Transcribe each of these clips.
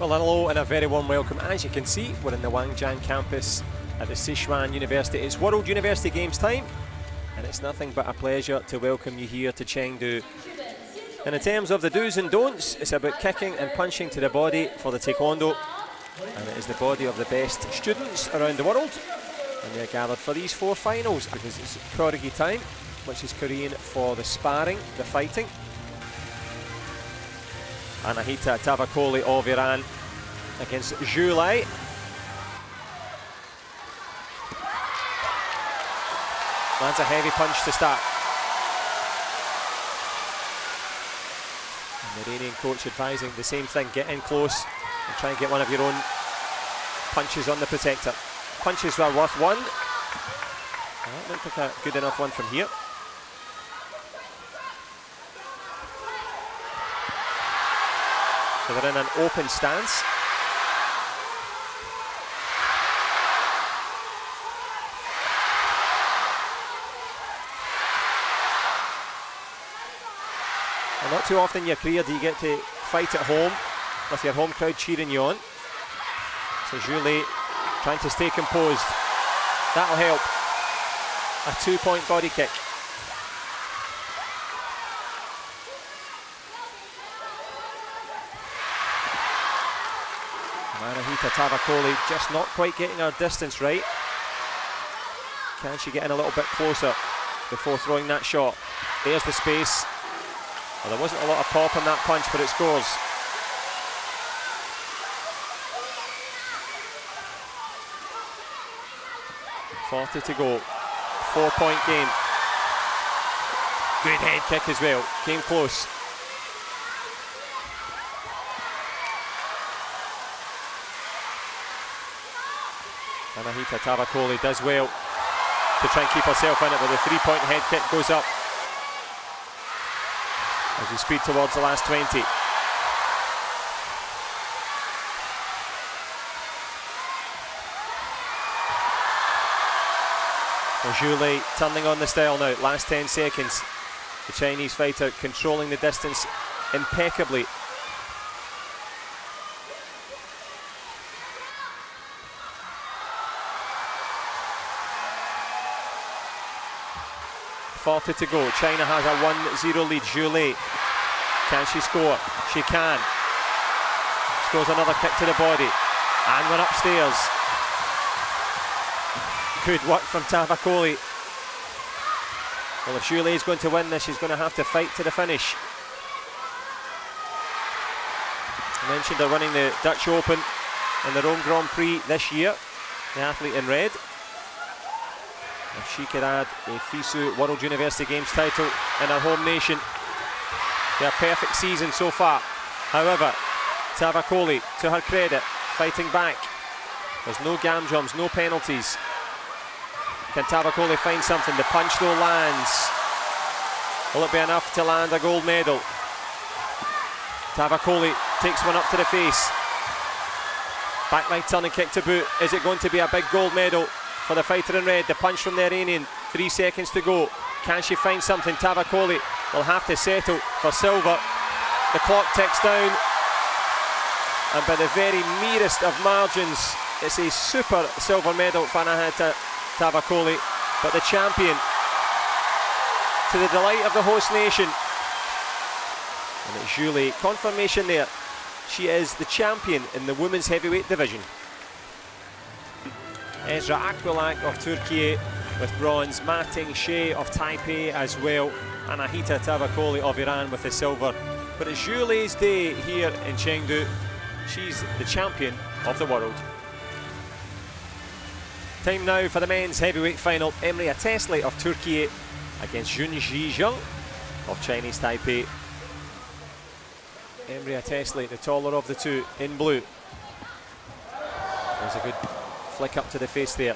Well, hello and a very warm welcome. As you can see, we're in the Wangjiang campus at the Sichuan University. It's World University Games time, and it's nothing but a pleasure to welcome you here to Chengdu. And in terms of the do's and don'ts, it's about kicking and punching to the body for the Taekwondo, and it is the body of the best students around the world, and they're gathered for these 4 finals because it's Kyorgi time, which is Korean for the sparring, the fighting. Anahita Tavakoli of Iran against Zhu Lei. Lands a heavy punch to start. And the Iranian coach advising the same thing, get in close and try and get one of your own punches on the protector. Punches were worth 1. That looked like a good enough one from here. So they're in an open stance. And not too often in your career do you get to fight at home with your home crowd cheering you on. So Zhu Lei trying to stay composed. That'll help. A 2-point body kick. Anahita Tavakoli just not quite getting her distance right. Can she get in a little bit closer before throwing that shot? There's the space. Well, there wasn't a lot of pop on that punch, but it scores. .40 to go. 4-point game. Good head kick as well. Came close. Anahita Tavakoli does well to try and keep herself in it, but the 3-point head kick goes up as we speed towards the last 20. Well, Zhu Lei turning on the style now, last 10 seconds. The Chinese fighter controlling the distance impeccably. .40 to go. China has a 1-0 lead. Zhu Lei, can she score? She can. Scores another kick to the body, and we're upstairs. Good work from Tavakoli. Well, if Zhu Lei is going to win this, she's going to have to fight to the finish. I mentioned they're running the Dutch Open and the Rome Grand Prix this year. The athlete in red. If she could add a FISU World University Games title in her home nation, their perfect season so far. However, Tavakoli, to her credit, fighting back. There's no gamjums, no penalties. Can Tavakoli find something? The punch though lands. Will it be enough to land a gold medal? Tavakoli takes one up to the face. Back right turn and kick to boot. Is it going to be a big gold medal for the fighter in red? The punch from the Iranian, 3 seconds to go. Can she find something? Tavakoli will have to settle for silver. The clock ticks down, and by the very merest of margins, it's a super silver medal for Anahita Tavakoli, but the champion, to the delight of the host nation. And it's Zhu Lei, confirmation there. She is the champion in the women's heavyweight division. Ezra Akbilak of Turkey with bronze, Ma Tingxie of Taipei as well, and Anahita Tavakoli of Iran with the silver. But it's Zhu Lei's day here in Chengdu. She's the champion of the world. Time now for the men's heavyweight final. Emre Atesley of Turkey against Junji Zheng of Chinese Taipei. Emre Atesley, the taller of the two, in blue. There's a good flick up to the face there.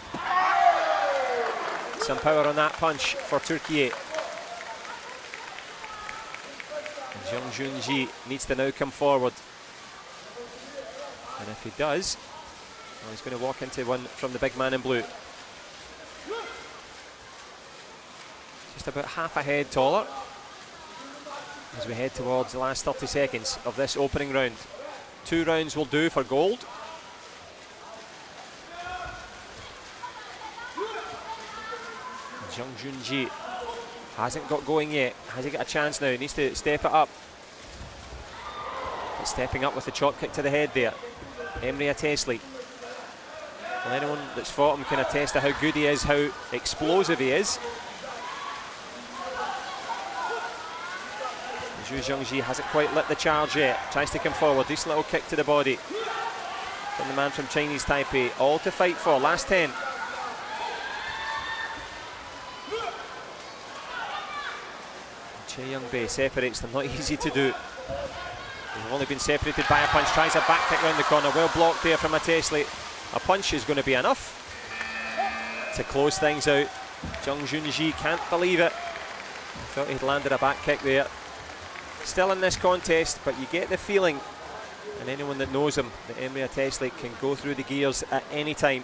Some power on that punch for Turkey. Zheng Junji needs to now come forward. And if he does, well, he's going to walk into one from the big man in blue. Just about half a head taller as we head towards the last 30 seconds of this opening round. 2 rounds will do for gold. Jung Joon-ji hasn't got going yet. Has he got a chance now? He needs to step it up. But stepping up with the chop kick to the head there. Emre Atesley. Well, anyone that's fought him can attest to how good he is, how explosive he is. Zhu Zhongji hasn't quite lit the charge yet. Tries to come forward. Decent little kick to the body from the man from Chinese Taipei. All to fight for. Last 10. Chae Young-bae separates them. Not easy to do. They've only been separated by a punch. Tries a back kick round the corner. Well blocked there from Atesley. A punch is going to be enough to close things out. Jung Joon-ji can't believe it. Thought he'd landed a back kick there. Still in this contest, but you get the feeling, and anyone that knows him, that Emre Atesley can go through the gears at any time.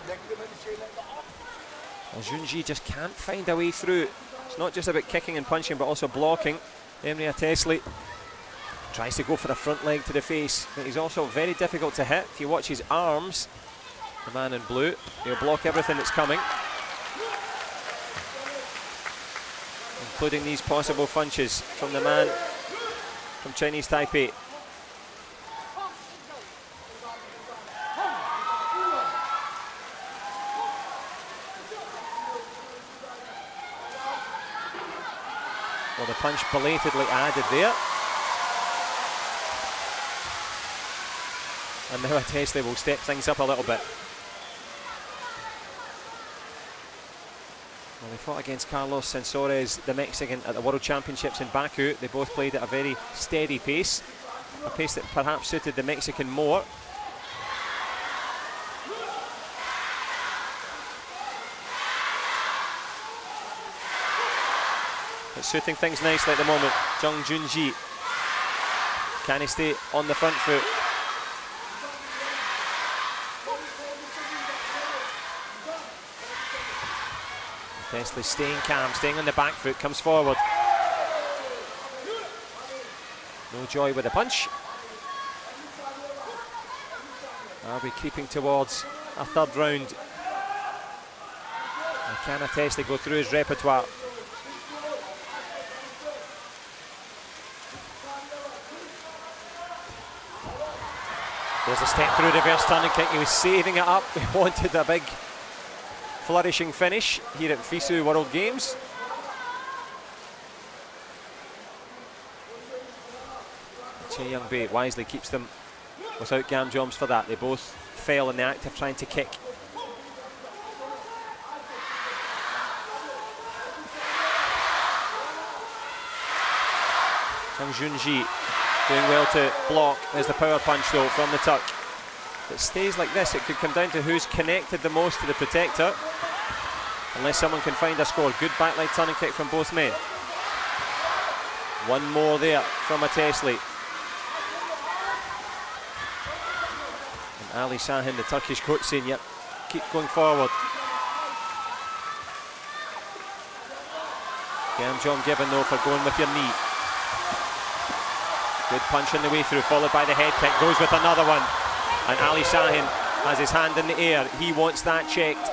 Well, Joon-ji just can't find a way through. It's not just about kicking and punching, but also blocking. Emre Atesley tries to go for a front leg to the face, but he's also very difficult to hit. If you watch his arms, the man in blue, he'll block everything that's coming, including these possible punches from the man from Chinese Taipei. Well, the punch belatedly added there. And now Atesley will step things up a little bit. Well, they fought against Carlos Sensores, the Mexican, at the World Championships in Baku. They both played at a very steady pace, a pace that perhaps suited the Mexican more. It's suiting things nicely at the moment. Jung Joon-ji, can he stay on the front foot? Atesley staying calm, staying on the back foot, comes forward. No joy with the punch. Are we creeping towards a third round? And can Atesley go through his repertoire? There's a step through reverse turning kick. He was saving it up. He wanted a big flourishing finish here at FISU World Games. Chae Young-bae wisely keeps them without Gam Joms for that. They both fell in the act of trying to kick. Jung Joon-ji doing well to block. There's the power punch though from the tuck. If it stays like this, it could come down to who's connected the most to the protector. Unless someone can find a score. Good back leg turning kick from both men. One more there from Atesley. And Ali Sahin, the Turkish coach, saying, yep, keep going forward. Gam Jom given though for going with your knee. Good punch on the way through, followed by the head kick. Goes with another one. And Ali Sahin has his hand in the air. He wants that checked.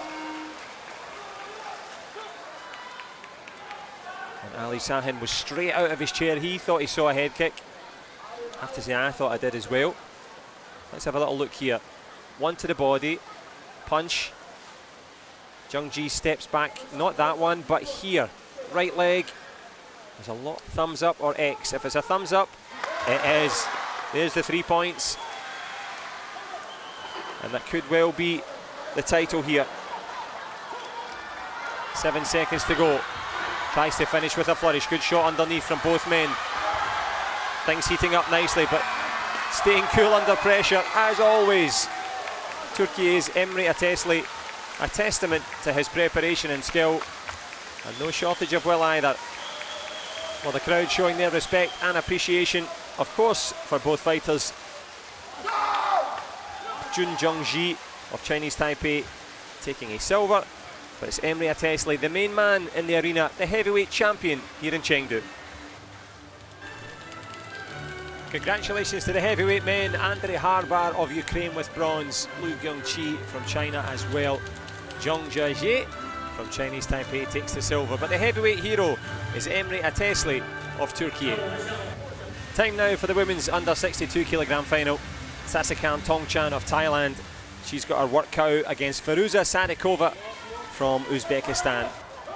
And Ali Sahin was straight out of his chair. He thought he saw a head kick. I have to say, I thought I did as well. Let's have a little look here. One to the body. Punch. Jung-ji steps back. Not that one, but here. Right leg. There's a lot. Thumbs up or X. If it's a thumbs up, it is. There's the 3 points. And that could well be the title here. 7 seconds to go. Tries to finish with a flourish. Good shot underneath from both men. Things heating up nicely, but staying cool under pressure, as always. Turkey's Emre Atesley, a testament to his preparation and skill, and no shortage of will either. Well, the crowd showing their respect and appreciation, of course, for both fighters. Jun Jung-ji of Chinese Taipei taking a silver, but it's Emre Atesley, the main man in the arena, the heavyweight champion here in Chengdu. Congratulations to the heavyweight men, Andrei Harbar of Ukraine with bronze, Lu Gyung-chi from China as well. Zhong Jiajie from Chinese Taipei takes the silver, but the heavyweight hero is Emre Atesli of Turkey. Time now for the women's under 62 kilogram final. Sasakan Tongchan of Thailand. She's got her work cut out against Firuza Sadikova from Uzbekistan.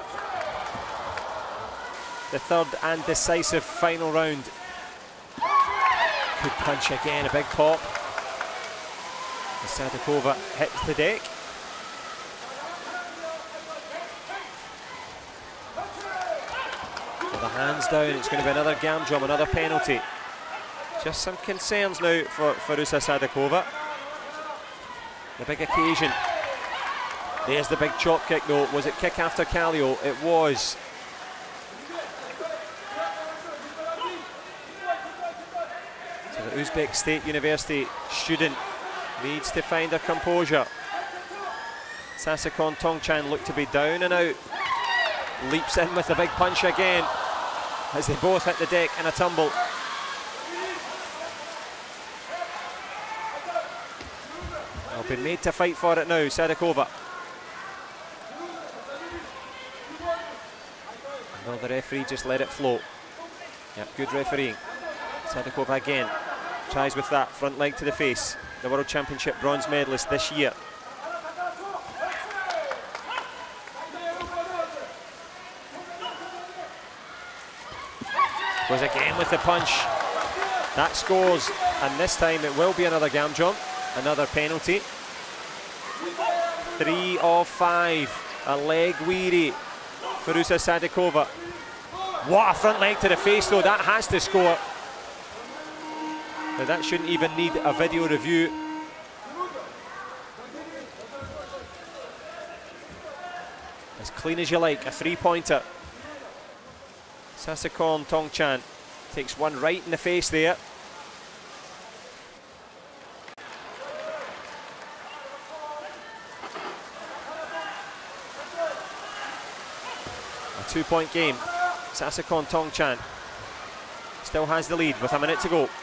The third and decisive final round. Good punch again, a big pop. Sadikova hits the deck. With the hands down, it's going to be another gam jump, another penalty. Just some concerns now for Firuza Sadikova. The big occasion. There's the big chop kick though. Was it kick after Kallio? It was. So the Uzbek State University student needs to find her composure. Sasakan Tongchan looked to be down and out. Leaps in with a big punch again as they both hit the deck in a tumble. They'll be made to fight for it now, Sadikova. Will the referee just let it flow? Yep, good refereeing. Sadikova again tries with that front leg to the face. The World Championship bronze medalist this year. Goes again with the punch. That scores, and this time it will be another gam jump, another penalty. 3 of 5, a leg weary Firuza Sadikova. What a front leg to the face though, that has to score. Now that shouldn't even need a video review. As clean as you like, a 3-pointer. Sasakan Tongchan takes one right in the face there. A 2-point game. Sasakan Tongchan still has the lead with a minute to go.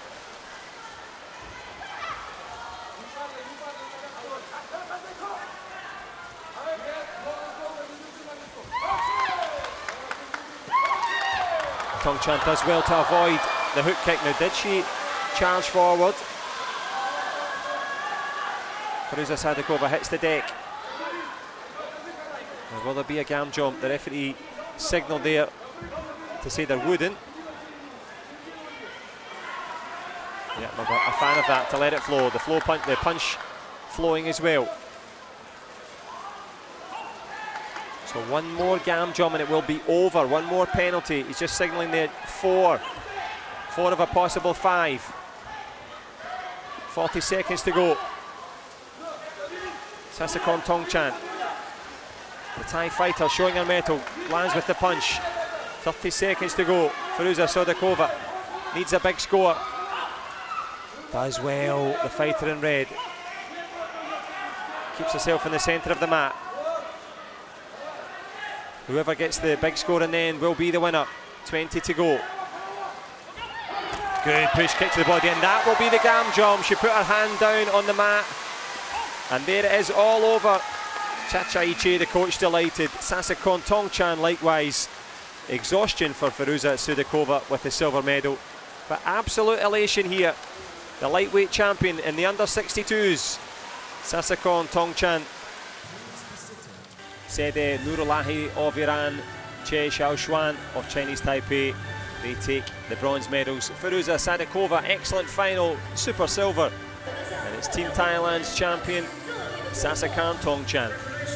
Tongchan does well to avoid the hook kick. Now, did she charge forward? Firuza Sadikova hits the deck. Now, will there be a gam jump? The referee signalled there to say there wouldn't. Yeah, I'm a fan of that, to let it flow. The punch flowing as well. So one more gam jump and it will be over. One more penalty. He's just signalling there 4. 4 of a possible 5. 40 seconds to go. Sasakan Tongchan, the Thai fighter, showing her mettle, lands with the punch. 30 seconds to go. Firuza Sadikova needs a big score. Does well, the fighter in red. Keeps herself in the centre of the mat. Whoever gets the big score in the end will be the winner. 20 to go. Good push kick to the body, and that will be the gam jump. She put her hand down on the mat, and there it is, all over. Chacha Ichi, the coach, delighted. Sasakan Tongchan likewise. Exhaustion for Firuza Sadikova with the silver medal. But absolute elation here. The lightweight champion in the under 62s, Sasakan Tongchan. Sede Nurulahi of Iran, Che Xiaoshuan of Chinese Taipei, they take the bronze medals. Firuza Sadikova, excellent final, super silver. And it's Team Thailand's champion, Sasakan Tongchan.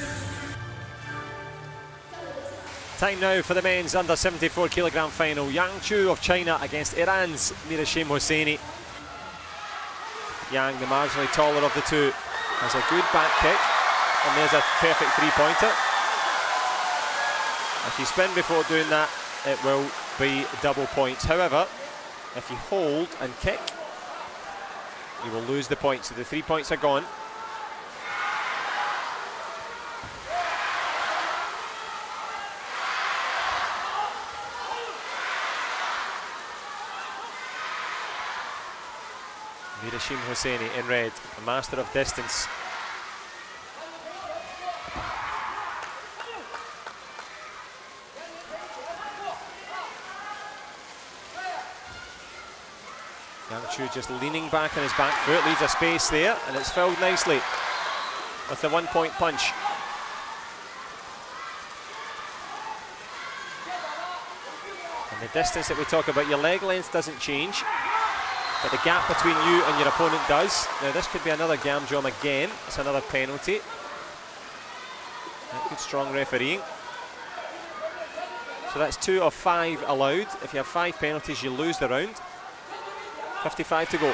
Time now for the men's under 74 kilogram final. Yang Chu of China against Iran's Mirashim Hosseini. Yang, the marginally taller of the two, has a good back kick, and there's a perfect 3-pointer. If you spin before doing that, it will be double points. However, if you hold and kick, you will lose the points. So the 3 points are gone. Mirashim Hosseini in red, a master of distance. Yang Chu just leaning back on his back foot, leaves a space there, and it's filled nicely with the 1 point punch. And the distance that we talk about, your leg length doesn't change, but the gap between you and your opponent does. Now this could be another Gamjom again. It's another penalty. Good strong refereeing. So that's 2 of 5 allowed. If you have 5 penalties, you lose the round. 55 to go.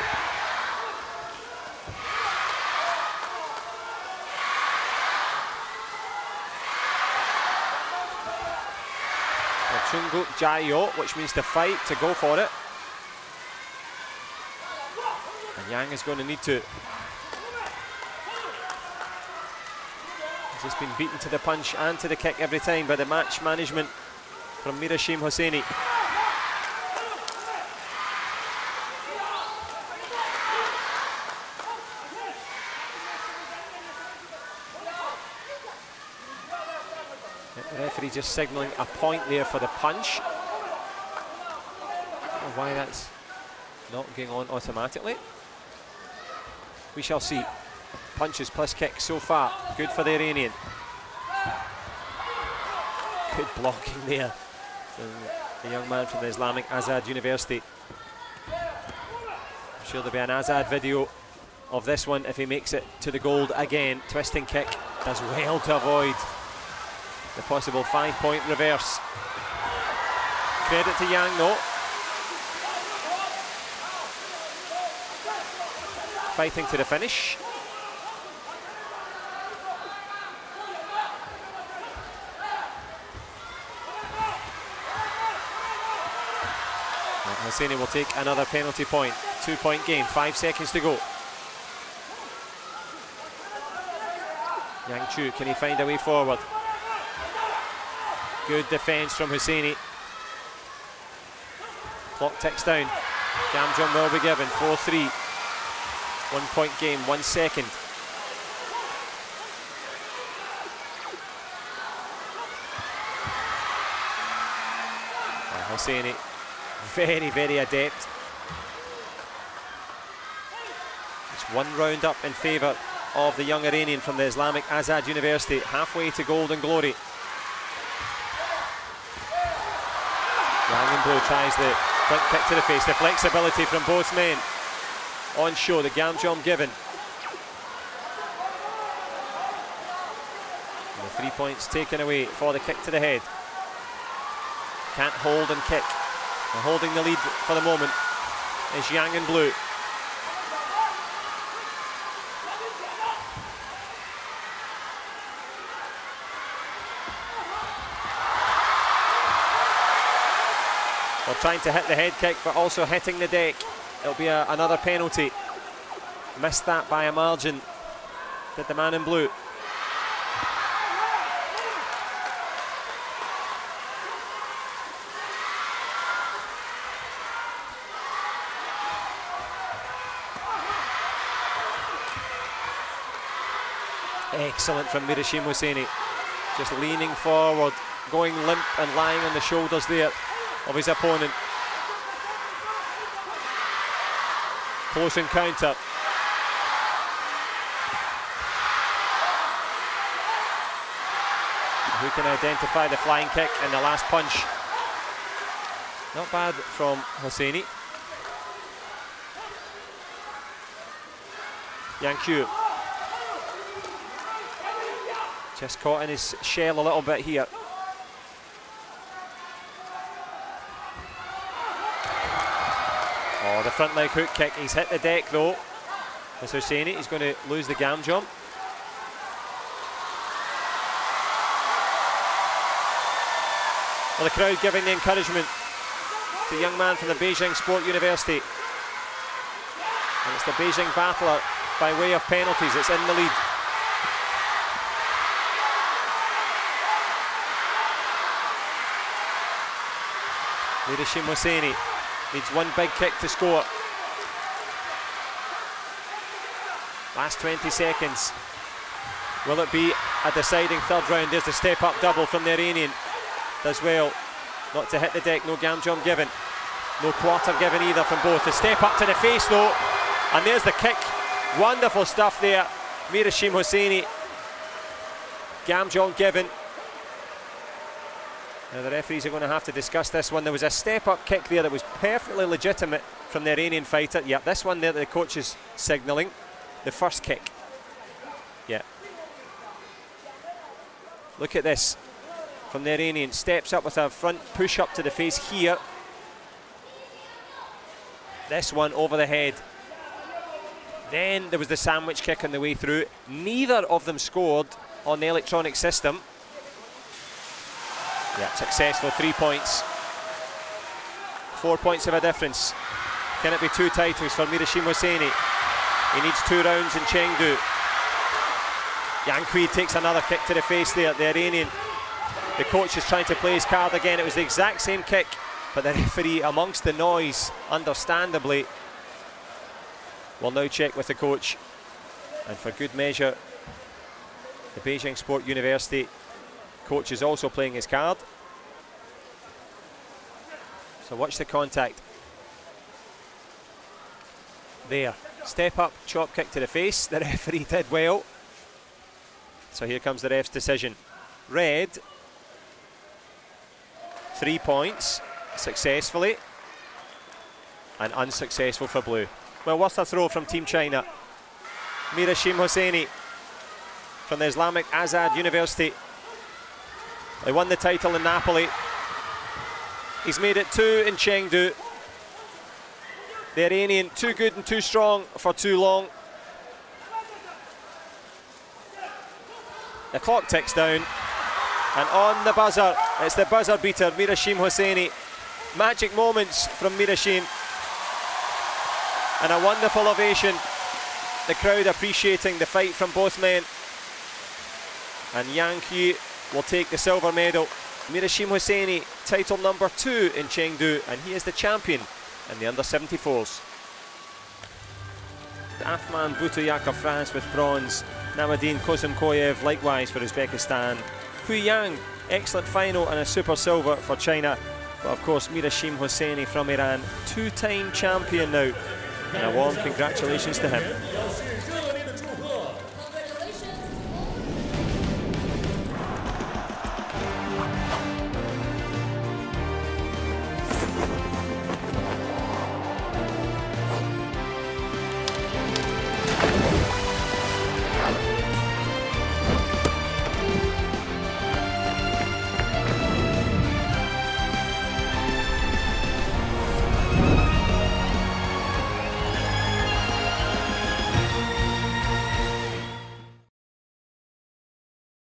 Chungu Jayo, which means to fight, to go for it. And Yang is going to need to. He's just been beaten to the punch and to the kick every time by the match management from Mirashim Hosseini. The referee just signalling a point there for the punch. I don't know why that's not going on automatically. We shall see. Punches plus kicks so far. Good for the Iranian. Good blocking there from the young man from the Islamic Azad University. I'm sure there'll be an Azad video of this one if he makes it to the gold again. Twisting kick does well to avoid the possible 5 point reverse. Credit to Yang though. Fighting to the finish. Hosseini will take another penalty point. 2 point game, 5 seconds to go. Yang Chu, can he find a way forward? Good defence from Hosseini. Clock ticks down. Gamjom will be given. 4-3. 1 point game, 1 second. Hosseini, very, very adept. It's 1 round up in favour of the young Iranian from the Islamic Azad University. Halfway to golden glory. Yang in blue tries the front kick to the face. The flexibility from both men on show. The Gamjom given. And the 3 points taken away for the kick to the head. Can't hold and kick. And holding the lead for the moment is Yang in blue. Well, trying to hit the head kick, but also hitting the deck. It'll be another penalty. Missed that by a margin, did the man in blue. Excellent from Mirashim Hosseini. Just leaning forward, going limp and lying on the shoulders there of his opponent. Close encounter. Who can identify the flying kick and the last punch? Not bad from Hosseini. Yang Chu. Just caught in his shell a little bit here. Oh, the front leg hook kick. He's hit the deck though. As Hosseini, he's going to lose the Gamjom. Well, the crowd giving the encouragement to the young man from the Beijing Sport University. And it's the Beijing battler by way of penalties. It's in the lead. Mirashim Hosseini needs 1 big kick to score. Last 20 seconds. Will it be a deciding third round? There's the step-up double from the Iranian. Does well not to hit the deck. No Gamjom given. No quarter given either from both. The step up to the face though. And there's the kick. Wonderful stuff there. Mirashim Hosseini. Gamjom given. Now the referees are going to have to discuss this one. There was a step-up kick there that was perfectly legitimate from the Iranian fighter. Yep, this one there that the coach is signalling. The first kick. Yeah. Look at this. From the Iranian. Steps up with a front push-up to the face here. This one over the head. Then there was the sandwich kick on the way through. Neither of them scored on the electronic system. Yeah, successful, 3 points. 4 points of a difference. Can it be 2 titles for Mirashim Hosseini? He needs 2 rounds in Chengdu. Yang Hui takes another kick to the face there, the Iranian. The coach is trying to play his card again. It was the exact same kick, but the referee, amongst the noise, understandably, will now check with the coach. And for good measure, the Beijing Sport University coach is also playing his card. So watch the contact. There, step up, chop kick to the face. The referee did well. So here comes the ref's decision. Red, 3 points, successfully, and unsuccessful for blue. Well, worth a throw from Team China. Mirashim Hosseini from the Islamic Azad University. They won the title in Napoli. He's made it 2 in Chengdu. The Iranian, too good and too strong for too long. The clock ticks down, and on the buzzer, it's the buzzer beater, Mirashim Hosseini. Magic moments from Mirashim, and a wonderful ovation. The crowd appreciating the fight from both men. And Yang Hui will take the silver medal. Mirashim Hosseini, title number 2 in Chengdu, and he is the champion in the under-74s. Afman Butoyak of France with bronze. Namadine Kozumkoyev likewise for Uzbekistan. Hu Yang, excellent final and a super silver for China. But of course Mirashim Hosseini from Iran, 2-time champion now. And a warm congratulations to him.